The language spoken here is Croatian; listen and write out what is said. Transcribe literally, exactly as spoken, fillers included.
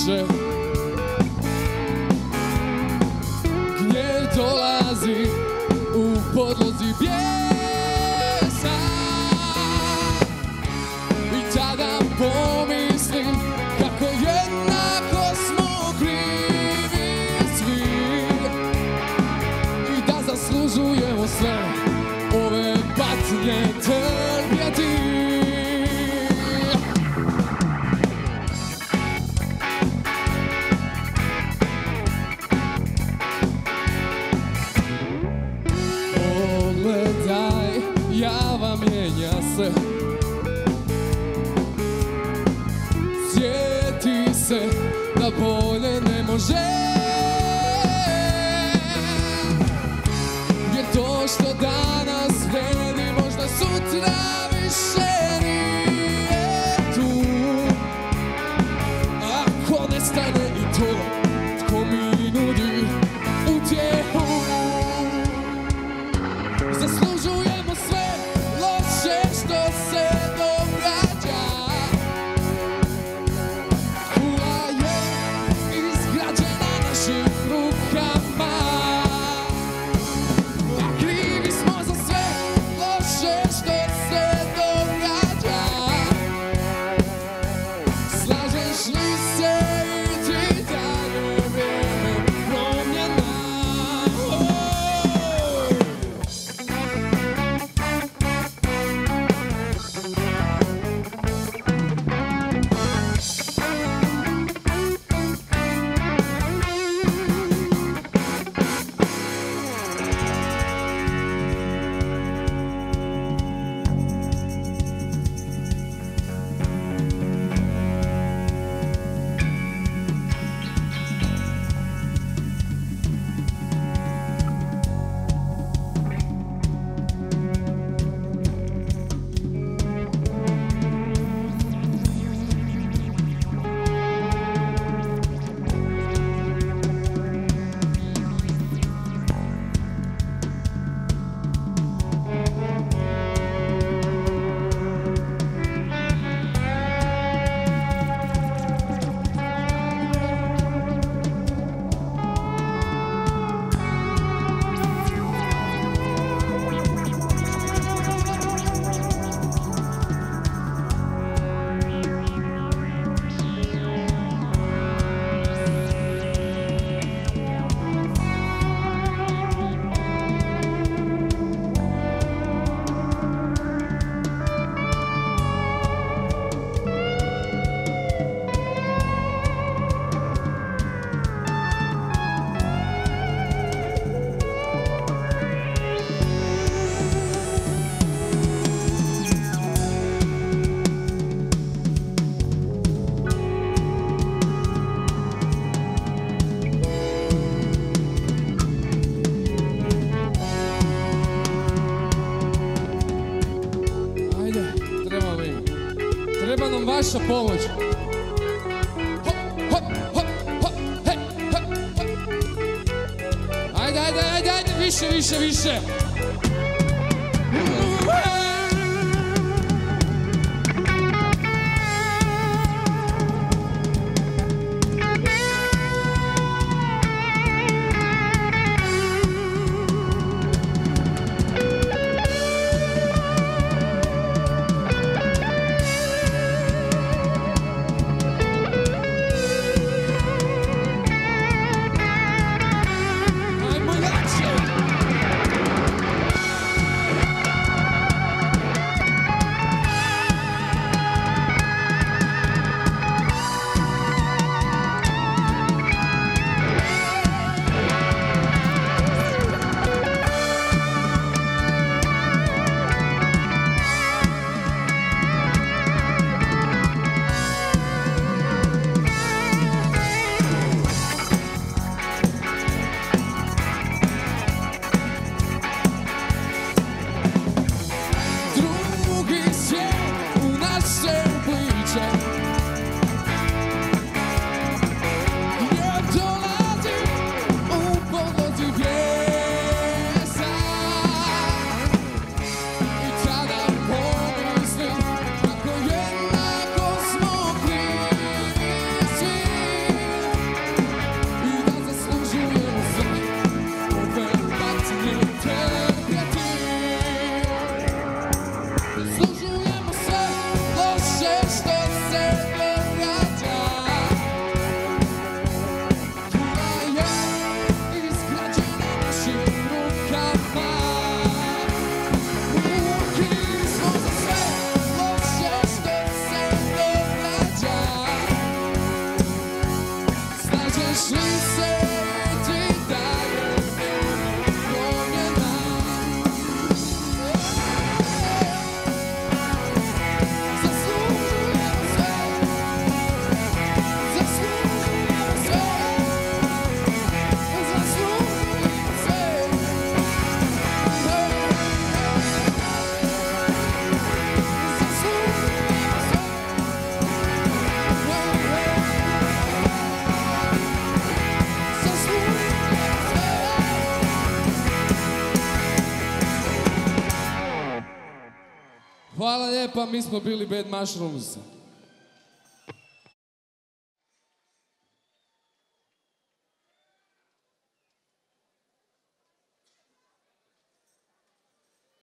više. Gnjev dolazi u podlozi bijesa i tada pomislim kako jednako smo krivi svi i da zaslužujemo sve ove patnje trpjeti. Pogledaj, java mijenja se, sjeti se da bolje ne može, jer to što danas vredi možda sutra više nije tu. Ako nestane i to tko mi nudi utjehu, zaslužujemo sve loše što se događa. Kula je izgrađena našim rukama, a krivi smo za sve loše što se događa. Slažeš li se i ti da je vrijeme promjena? Treba nam vaša pomoć. Hop, hop, hop, hop, hej, hop, hop. Ajde, ajde, ajde, ajde, više, više, više. Šli sveti dalje promjena. Zaslužujemo sve, zaslužujemo sve, zaslužujemo sve. Hvala lijepa, mi smo bili Bad Mushrooms.